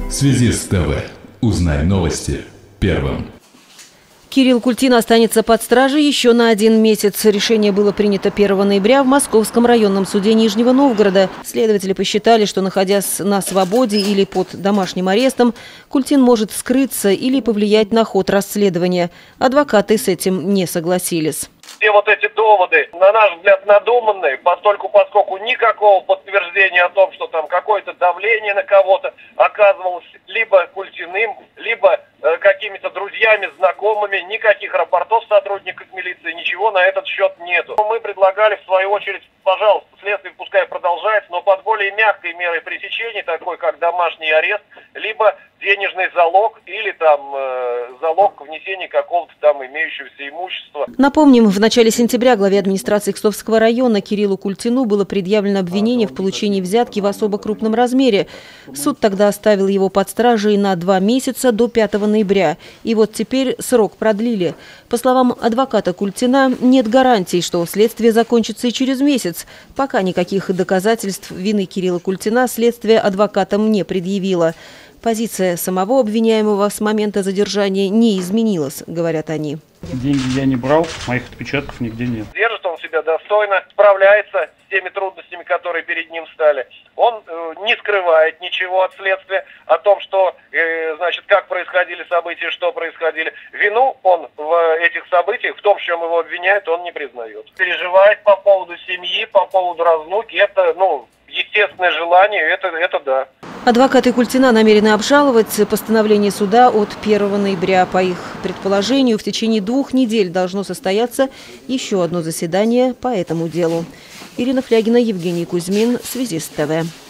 Связист ТВ. Узнай новости первым. Кирилл Культин останется под стражей еще на 1 месяц. Решение было принято 1 ноября в Московском районном суде Нижнего Новгорода. Следователи посчитали, что, находясь на свободе или под домашним арестом, Культин может скрыться или повлиять на ход расследования. Адвокаты с этим не согласились. Все вот эти доводы, на наш взгляд, надуманные, поскольку никакого подтверждения о том, что там какое-то давление на кого-то оказывалось либо Культиным, либо какими-то друзьями, знакомыми, никаких рапортов сотрудников милиции, ничего на этот счет нету. Мы предлагали, в свою очередь, пожалуйста, следствие пускай продолжается, но под более мягкой мерой пресечения, такой как домашний арест, либо денежный залог или там залог внесения какого-то там имеющегося имущества. Напомним, в начале сентября главе администрации Кстовского района Кириллу Культину было предъявлено обвинение в получении взятки в особо крупном размере. Суд тогда оставил его под стражей на 2 месяца до 5 ноября. И вот теперь срок продлили. По словам адвоката Культина, нет гарантий, что следствие закончится и через месяц. Пока никаких доказательств вины Кирилла Культина следствие адвокатам не предъявило. Позиция самого обвиняемого с момента задержания не изменилась, говорят они. Деньги я не брал, моих отпечатков нигде нет. Держит он себя достойно, справляется с теми трудностями, которые перед ним стали. Он не скрывает ничего от следствия о том, что, значит, как происходили события, что происходили. Вину он в этих событиях, в том, в чем его обвиняют, он не признает. Переживает по поводу семьи, по поводу разлуки. Это, естественное желание, это да. Адвокаты Культина намерены обжаловать постановление суда от 1 ноября. По их предположению, в течение 2 недель должно состояться еще одно заседание по этому делу. Ирина Флягина, Евгений Кузьмин, Связист ТВ.